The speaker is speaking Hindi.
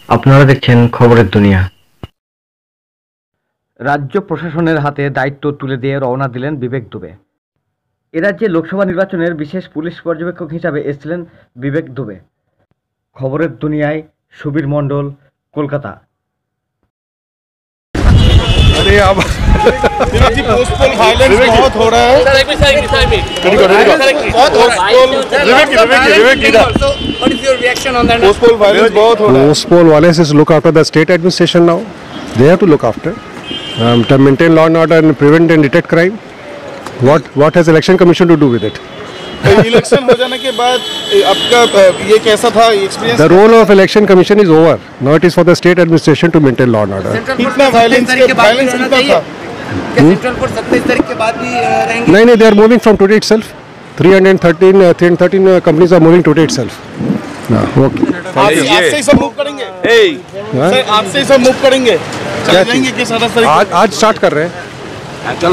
আপনারা দেখছেন খবরের দুনিয়া। রাজ্য প্রশাসনের হাতে দায়িত্ব তুলে দিয়ে রওনা দিলেন বিবেক দুবে। এ রাজ্যে লোকসভা নির্বাচনের বিশেষ পুলিশ পর্যবেক্ষক হিসাবে এসেছিলেন বিবেক দুবে। খবরের দুনিয়ায় সুবীর মণ্ডল, কলকাতা। अरे अब जी पोस्टपोल वायलेंस बहुत हो रहा है। What is your reaction on that? Postpoll violence बहुत हो रहा है। Post-poll violence is look after the state administration now. They have to look after to maintain law and order and prevent and detect crime. What has election commission to do with it? Election हो जाने के बाद आपका ये कैसा था experience? The role of election commission is over. Now it is for the state administration to maintain law and order. कितना वायलेंस कितना था? सेंट्रल फोर्स 27 तारीख के बाद भी रहेंगे? नहीं, they are moving from today itself. 313 companies are moving today itself. Okay. आपसे ही सब मूव करेंगे? सर आपसे ही सब मूव करेंगे? चले जाएंगे कि 27 तारीख? आज स्टार्ट कर रहे हैं। चलो